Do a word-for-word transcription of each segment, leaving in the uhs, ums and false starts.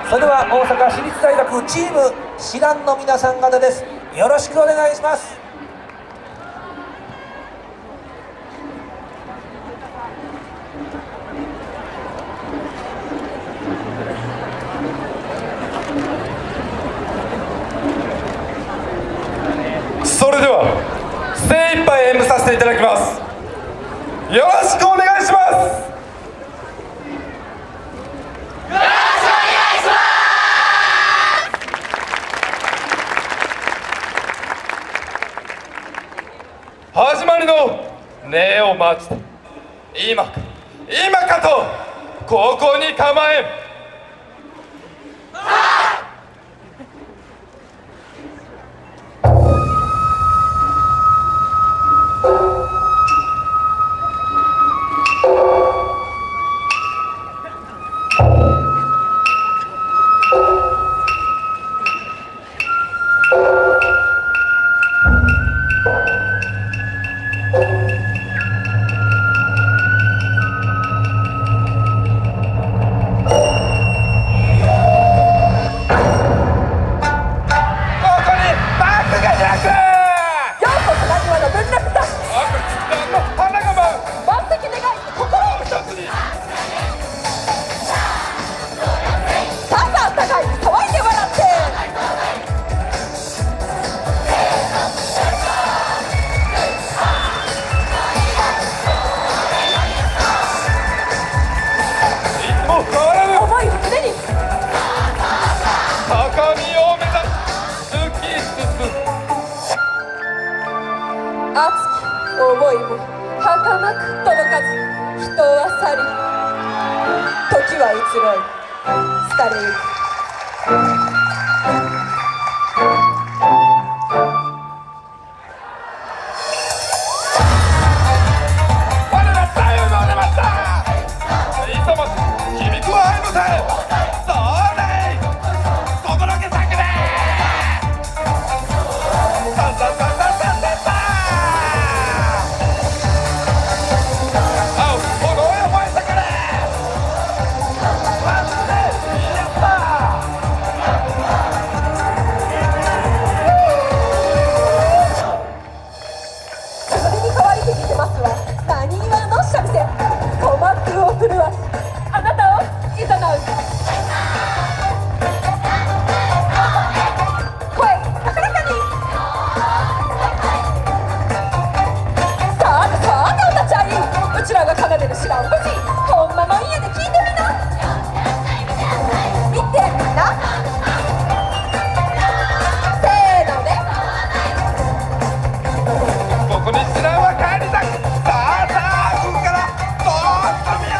それでは大阪市立大学チーム師団の皆さん方です。よろしくお願いします。 それでは精一杯演舞させていただきます。よろしくお願いします。始まりの礼を待ちて今か今かとここに構えん。 熱き思いも儚く届かず人は去り時は移ろい廃れゆく。あなたをいざなう声高らかに。さあさあお立ち会い、うちらが奏でる知らん節ほんまもんやで聞いてみな。見てみなせーのでここに知らんは帰りたく。さあさあここからどうぞみよ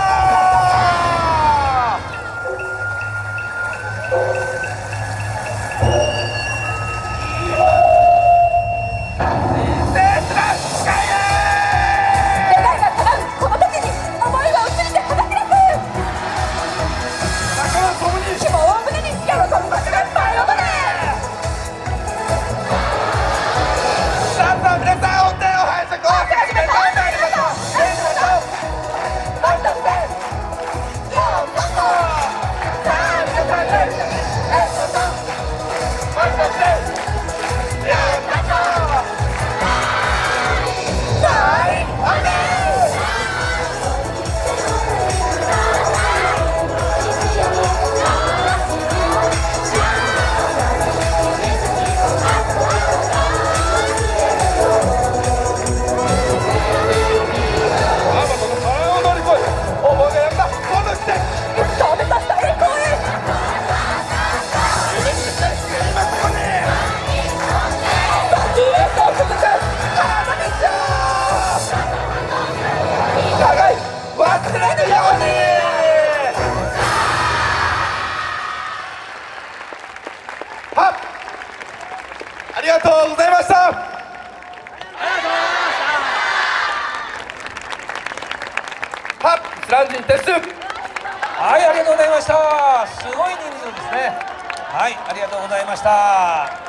ありがとうございました。はっ、スランジン撤収。 はい、ありがとうございました。すごい人数ですね。はい、ありがとうございました。